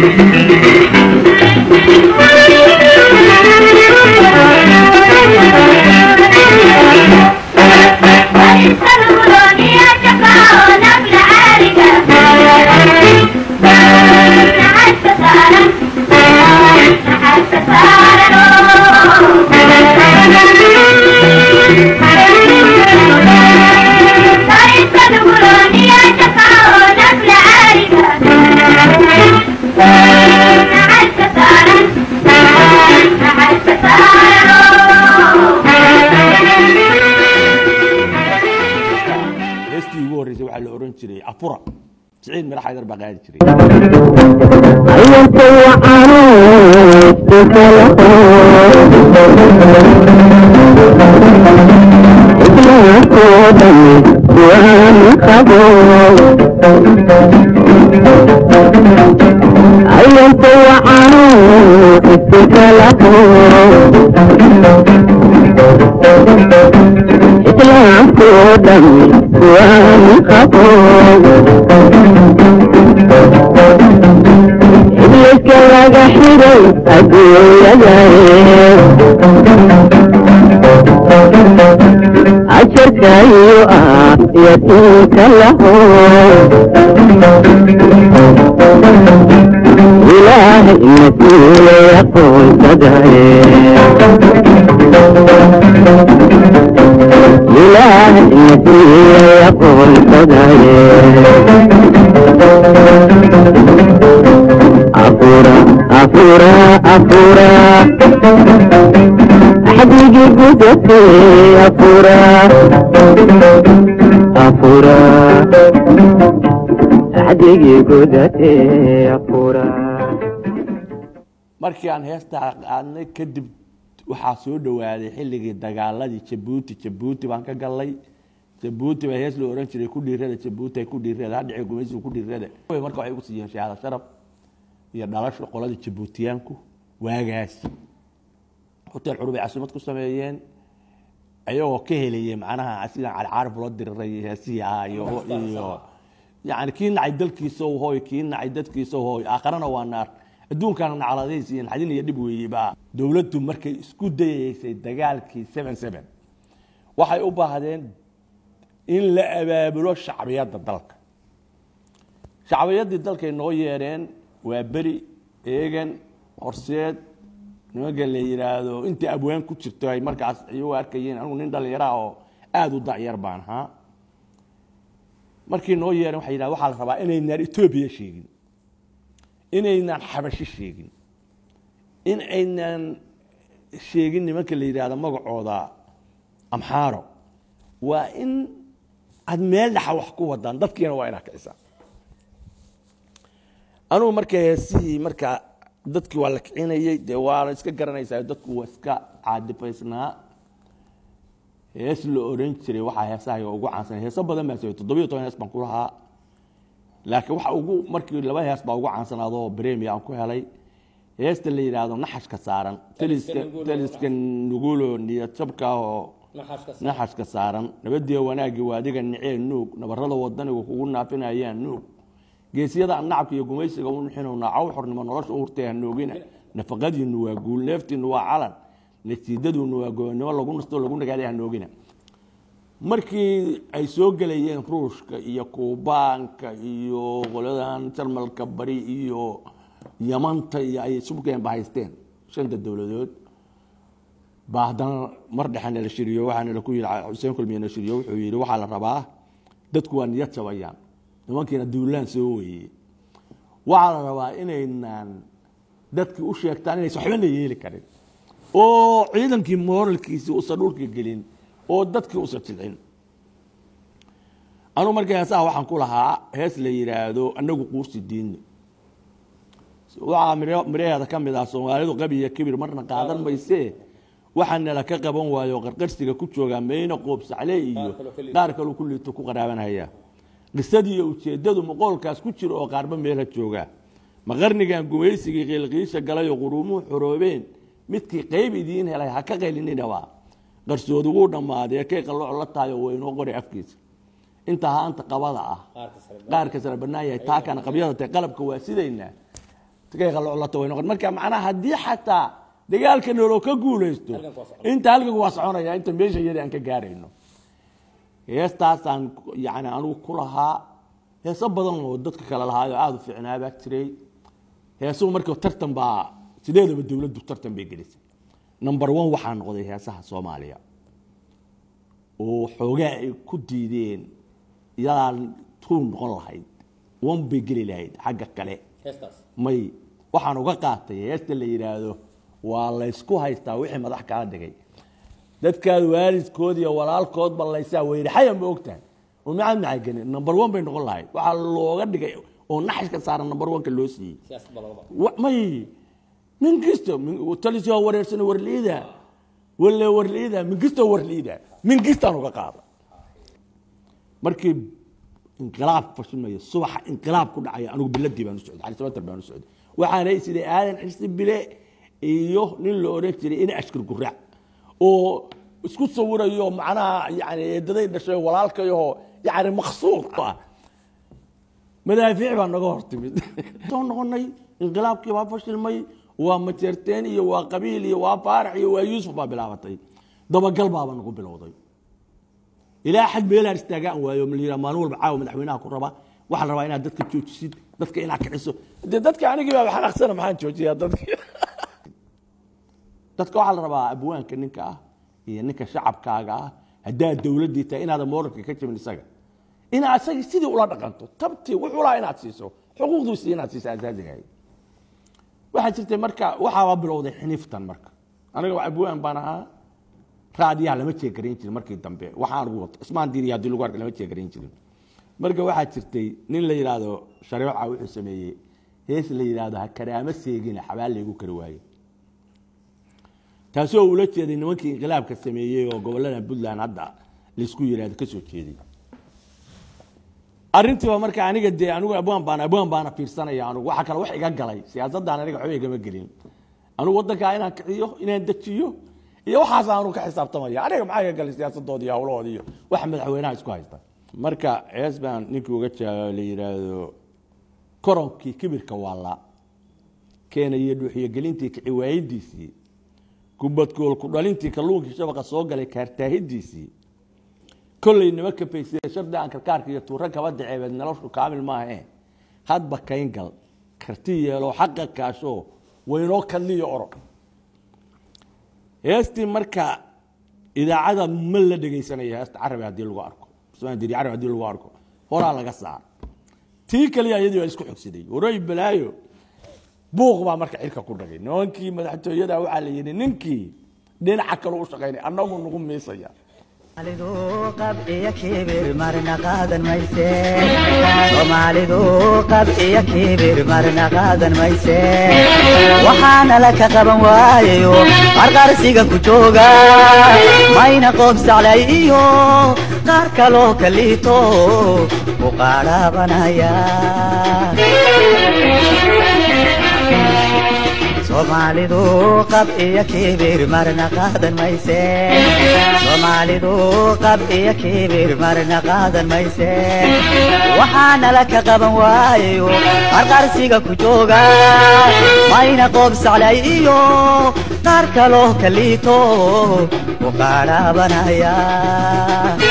أفورا سعيد مرح حيدر بقاعد شري أيوة وعنود تسلقوا إطلاقوا دمي وانقبوا أيوة وعنود تسلقوا إطلاقوا دمي وانقبوا إبليس كلاقى حيري أقول يا أشرك أيها يتيك له إله المسيح يقول تدعي إله المسيح يقول تدعي أفورا أفورا أفورا حبيبي قدتي أفورا أفورا حبيبي قدتي أفورا markii aan heesta qaadnay kadib waxaa soo dhawaaday xilligii dagaaladii Djibouti baan ka galay Djibouti baa hees loo oran jiray ku dhiirada Djibouti ay ku dhiirada hadii gumaysigu ku dhiirada marka waxay ugu siiyeen shahaado sharaf iyo dhalasho qoladii Djiboutiyaanku waagaas hotel Urubi caasimad ku sameeyeen ayagoo ka helayay macnaha sida Al-Arab loo diray heesiya iyo yani kiin ay dalkiisa oo hooy kiin ay dadkiisa oo hooy aakhirana waa naar adduunkan nacaladeysiyeen xadin iyo dib weeyba dawladdu markay isku dayaysay dagaalkii 77 waxay u baahdeen in la abaabulo shacbiyada dalka shacbiyadii dalka noo yeereen waa bari eegan horseed nimanka la yiraahdo inta abwaan ku jirto ay markaas ay u arkayeen anigu nin dhalinyaro oo aad u dacyar baan ahaa markii noo yeereen waxa yiraahdo waxa la rabaa inay Itoobiya sheegin inaynan xabashi sheegin in aynan sheegin nimanka la yiraahdo magacooda amxaaro waa in ad meel dhax wax ku wadaan dadkiina waa ina ka isa anu marka dadkii waa la kicinayay de waa iska garanaysaa dadku waa iska caadifaysnaa hees la oran jiray waxa heesaha ugu caansan heeso badan baa 17 hees baan ku lahaa laakiin waxa ugu markii laba hees baa ugu caansanaado premium aan ku helay heesta la yiraahdo naxashka saaran taliska nugulo niyad sabka oo naxashka saaran nabadii wanaagi waadiga niceen nuug nabarada wadaniga kugu naafinayaan nuug geesiyada nacabka iyo gumaysiga uu xinowna caw xornimo nolosha u hurtay noogina nafaqadiinu waa guul leeftiinu waa calan natiijaduna waa go'nimo lagu nasto lagu nagaaday noogina markii ay soo galayeen Ruushka iyo Kuubaanka iyo qoladan Jarmalka bari iyo Yamanta iyo ay subkeen bahaysteen shanta dawladood baadan mar dhaxan la shiriyo waxaan la ku yiraahdo Xuseen Kulmiye shiriyo wuxuu yiri waxa la rabaa dadku waa niyad jabayaan nimankiina duulaan soo weeyay waxa la rabaa inaynan dadku u sheegtaan inay saxbana yeeli karin oo ciidankii moralkiisa u sadulka gelin oo dadkii u sajilin anu markay heesaha waxaan ku lahaa hees la yiraahdo anagu quusti diin waxa mireeyada kamid ah Soomaalidu qabiya kibir marna qaadan maysee waxaan la ka qaban waayo qarqarsiga ku jooga meeyna qoob saxlay iyo qaar kale ku liito ku qaraabanaya qisadii ujeedadu maqoolkaas ku jiro oo qaarba meel jooga maqarnigan gumaysigii qilqiisha galay oo quruumuhu xoroobeen midkii qayb idiin helay ha ka qaylinina qarsoodu uu dhamaaday kay qalooc la taayo weynoo qori afkiisa inta haanta qabada ah qaar ka sare banaayay taa kana qabyada qalabka waa sidayna تكاي قلعلته وين نقول مركا معناها هدي حتى دجالك نولو كجوليستو أنت هلقة واسعنا يا أنت ماشي يدي أنك جارينه يستعصن يعني أنا كلها هي صبضن ودتك كلا هذا عاد في عنابك تري هي سو مركو ترتم با سيده بالدولة ترتم بيجلس نمبر 1 waxaan noqday heesaha Soomaaliya oo xoogaa ay ku diideen yaan tuun noqon lahayd wan bay gali lahayd xagga kale heestaas may waxaan uga qaatay heesta la yiraahdo waa la isku haystaa wixii madax ka dhigay dadka waalidkood iyo walaalkood ballaysaa weeraxayan ma ogtaan oo macaan macaan number 1 bay noqon lahayd waxa looga dhigay oo naxashka saaran number 1 ka loo siiyay siyaasad balaba may من قصته من وتلسي هو ورسنا ورليدا ولا ورليدا من قصته ورليدا من قصته أنا قاعد مركب انقلاب فشلنا الصبح انقلاب كل عيا أنا بلدي بنو السعود على سبات بنو السعود وعن رئيس الآن حسب بلا إيوه نلو رتري إني أشكر قرع أو اسكت صورة يوم معنا يعني دليل نشوي ولا الكيو يعني مخصوص مدافع بنقارت تون قلنا انقلاب كيف فشل مي ومترتين وقبيلي وفارعي ويوسف بلعبتي ضب قلبها بنقول بالوضي إلى حد بيلا استجاء ويوم اللي لما نقول بعاو مدحوينها كربا واحد رواينا دتك تشوتشيد دتك إنك عسو دتك يعني جيبها بحال أحسن ما حد تشوتشيد دتك واحد ربا أبوان كنكا هي نكا شعب كاجا هدا الدولة دي تا إن هذا مورك كتير من السجن إن أسجل سيدي ولا دقنته تبتي ولا إن أتسيسه حقوق ذو سين أتسيس أساسي هاي waxaa jirtay marka waxa bilowday xiniftan marka aniga waa abwaan baan ahaa raadiyaha lama jeegarin jirin markii dambe waxaan ugu wato ismaan diiriya hadii lagu arko lama jeegarin jirin marka waxaa jirtay nin la yiraahdo shariica wuxuu sameeyay hees la yiraahdo ha karaama seegina xabaal lagu kari waayo taasoo ula jeeday nimankii inqilaabka sameeyay oo gobolada Puntland hadda la isku yiraahdo ka soo jeeday arrintii marka aniga de anigu abwaan baan fiirsanaya anigu waxa kale wax iga galay siyaasaddan aniga xoog igama gelin anigu wadanka inaan kiciyo inaan dajiyo iyo waxaas aanu ka xisaabtamaya aniga maxay iga galay siyaasadoodii hawlahoodii iyo wax madaxweynaha isku haysta marka eesbaan ninkii uga jawaabay la yiraahdo koronkii kibirka wala keenay dhuuxiyo gelintii kiciwaaydiisii kubadkool ku dhalintii kalluunkii shabaqa soo galay kaartaahidiisii كل إنما كبيسي شرط عن كركارك يتورك كبد عبد نلوش كامل ما هي هاد بكينجل كرتيه لو حقك كاشو وينوك اللي يعرف يستي مركا إذا عدم مل دقي سنة يست عربي هدي الواركو سواء دي عربي هدي الواركو هورا على قصار تيك اللي يدي يسكو حسدي وراي بلايو بوغ ما مركا عيركا كل رجل نونكي مدحتو يدا وعلي ننكي دين عكلو شقيني أنا نقوم ميسيا Somalidu qab iyo kibir marna qaadan mayse Somalidu qab iyo kibir marna qaadan mayse waxaana la ka qaban waayo qarqarsiga ku jooga mayna qof saclayo qaar kale kalito u qaarabanaya Somalidu qab iyo kibir marna qaadan mayse Somalidu qab iyo kibir marna qaadan mayse waxaana la ka qaban waayo qarqarsiga ku jooga mayna qof saclayo qaar kale kalito u qaarabanaya